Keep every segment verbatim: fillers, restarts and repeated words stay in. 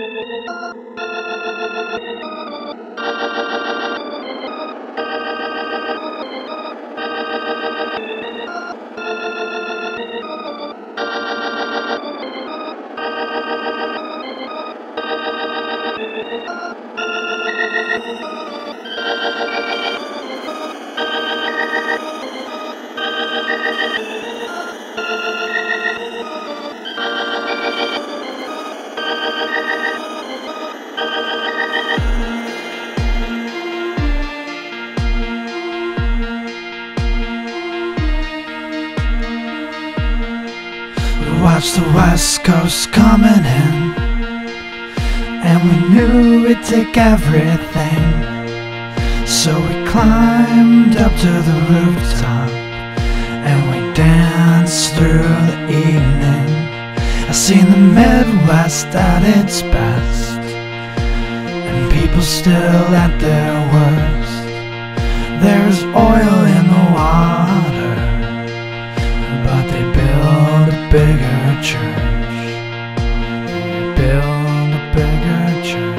Watched the West Coast coming in, and we knew we'd take everything. So we climbed up to the rooftop, and we danced through the evening. I seen the Midwest at its best, and people still at their worst. There's oil in the water, but they build a bigger church. They build a bigger church.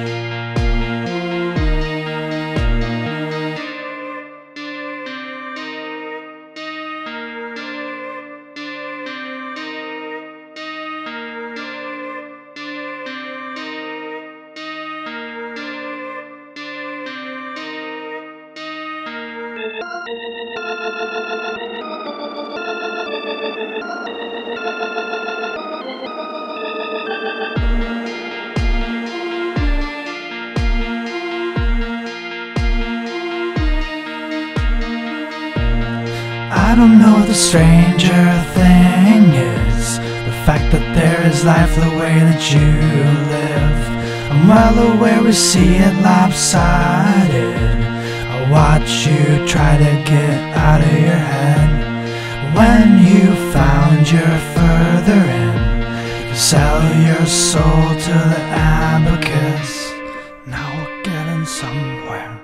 I don't know what the stranger thing is, the fact that there is life the way that you live. I'm well aware we see it lopsided. I watch you try to get out of your head. When you found you're further in, you sell your soul to the abacus. Now we're getting somewhere.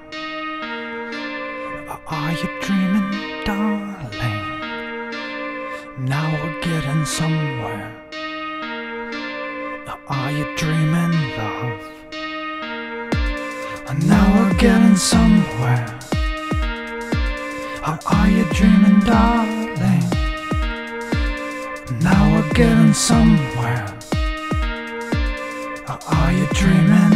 Are you dreaming, darling? Now we're getting somewhere. Are you dreaming, love? Now we're getting somewhere. Are you dreaming, darling? Now we're getting somewhere. Are you dreaming?